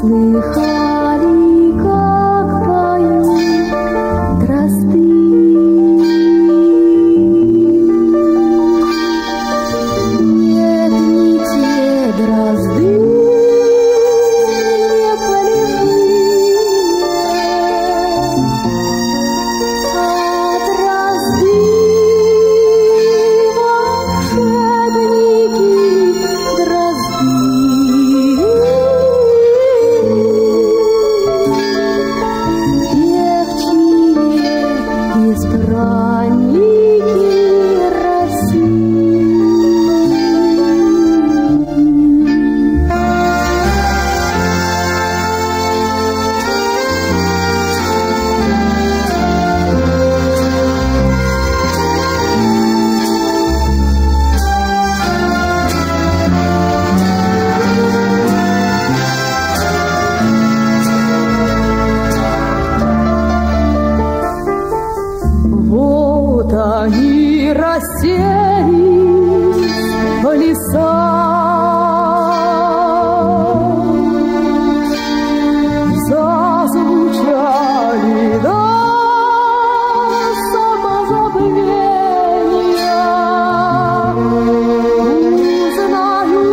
слыхали, как поют дрозды? Нет, не те дрозды, не полевые, а дрозды волшебники, дрозды. Избранники России. Вот они расселись в лесах, зазвучали до самозабвения. Узнаю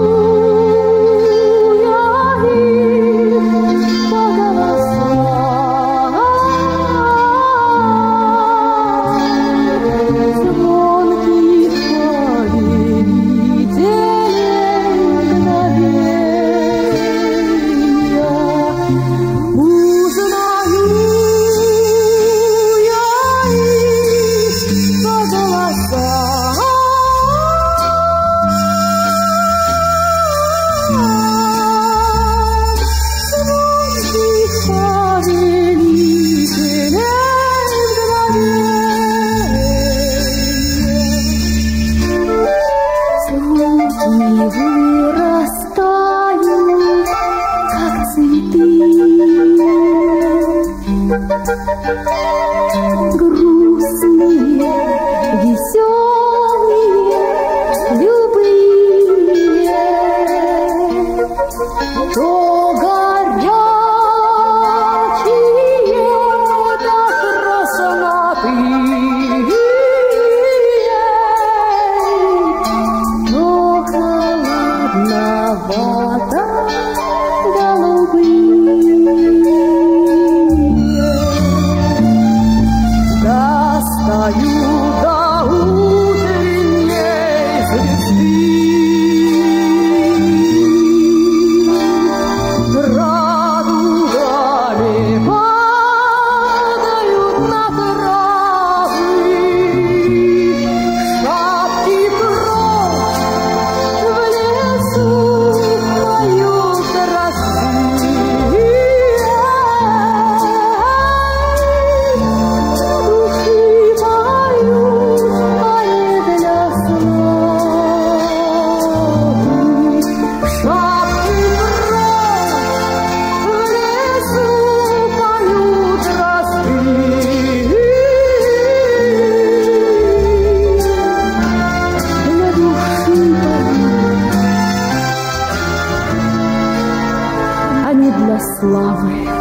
я их по голосам. Звонких повелителей мгновенья. Узнаю я их по голосам. Звонких повелителей мгновенья. Звуки вырастают, как цветы, грустные, веселые, любые, то горячие, то красноватые, то холодновато-голубые. Достаю до утренней звезды, радугами падают на травы, шапки дрозд в лесу поют дрозды. Они для славы.